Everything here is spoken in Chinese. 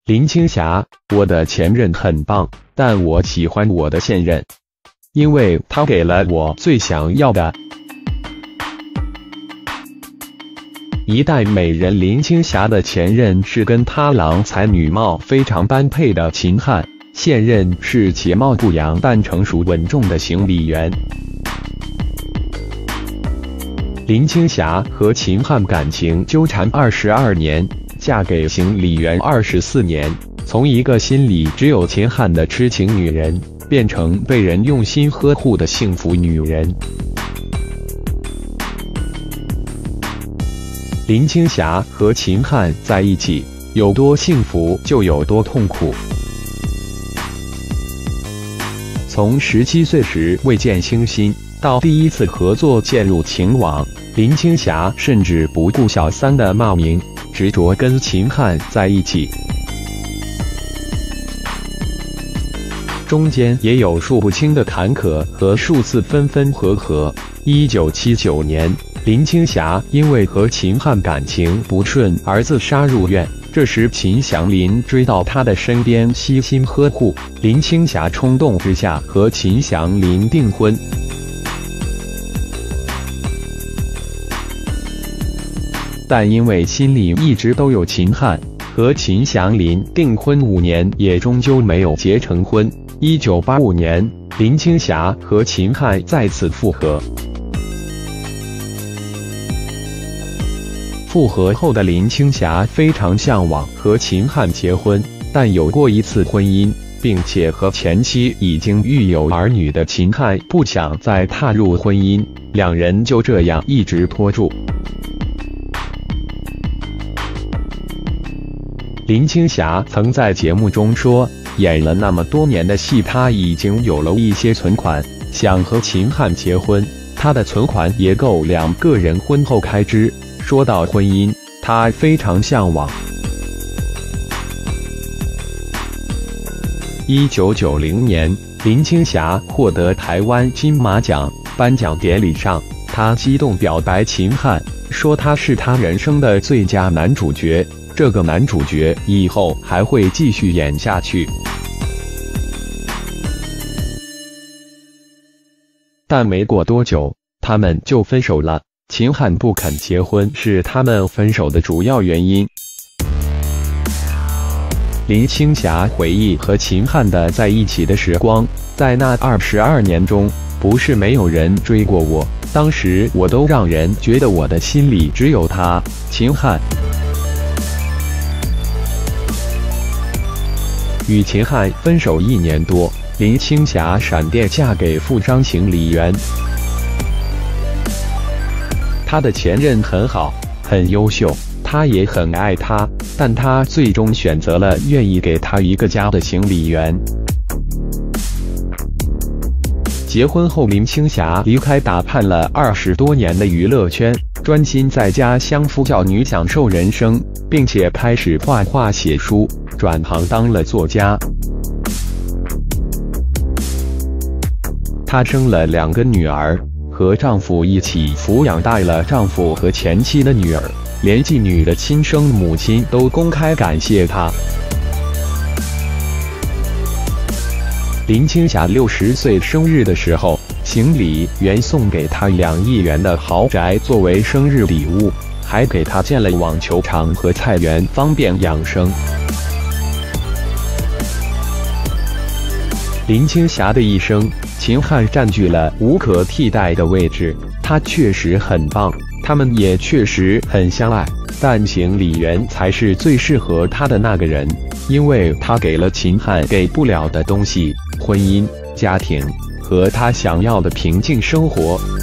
林青霞，我的前任很棒，但我喜欢我的现任，因为他给了我最想要的。一代美人林青霞的前任是跟她郎才女貌非常般配的秦汉，现任是其貌不扬但成熟稳重的邢李元。林青霞和秦汉感情纠缠22年。嫁给邢李元24年，从一个心里只有秦汉的痴情女人，变成被人用心呵护的幸福女人。林青霞和秦汉在一起，有多幸福就有多痛苦。从17岁时未见星星，到第一次合作渐入情网，林青霞甚至不顾小三的骂名，执着跟秦汉在一起，中间也有数不清的坎坷和数次分分合合。1979年，林青霞因为和秦汉感情不顺而自杀入院，这时秦祥林追到她的身边悉心呵护，林青霞冲动之下和秦祥林订婚。但因为心里一直都有秦汉，和秦祥林订婚5年也终究没有结成婚。1985年，林青霞和秦汉再次复合。复合后的林青霞非常向往和秦汉结婚，但有过一次婚姻，并且和前妻已经育有儿女的秦汉不想再踏入婚姻，两人就这样一直拖住。林青霞曾在节目中说，演了那么多年的戏，她已经有了一些存款，想和秦汉结婚，她的存款也够2个人婚后开支。说到婚姻，她非常向往。1990年，林青霞获得台湾金马奖，颁奖典礼上，她激动表白秦汉，说他是她人生的最佳男主角。这个男主角以后还会继续演下去。但没过多久，他们就分手了。秦汉不肯结婚是他们分手的主要原因。林青霞回忆和秦汉的在一起的时光，在那22年中，不是没有人追过我，当时我都让人觉得我的心里只有他，秦汉。与秦汉分手1年多，林青霞闪电嫁给富商邢李元。她的前任很好，很优秀，她也很爱他，但她最终选择了愿意给他一个家的邢李元。结婚后，林青霞离开打盼了20多年的娱乐圈，专心在家相夫教女，享受人生，并且开始画画写书，转行当了作家。她生了2个女儿，和丈夫一起抚养大了丈夫和前妻的女儿，连继女的亲生母亲都公开感谢她。林青霞60岁生日的时候，邢李元送给她2亿元的豪宅作为生日礼物，还给她建了网球场和菜园，方便养生。林青霞的一生，秦汉占据了无可替代的位置，他确实很棒，他们也确实很相爱，但邢李元才是最适合他的那个人，因为他给了秦汉给不了的东西：婚姻、家庭和他想要的平静生活。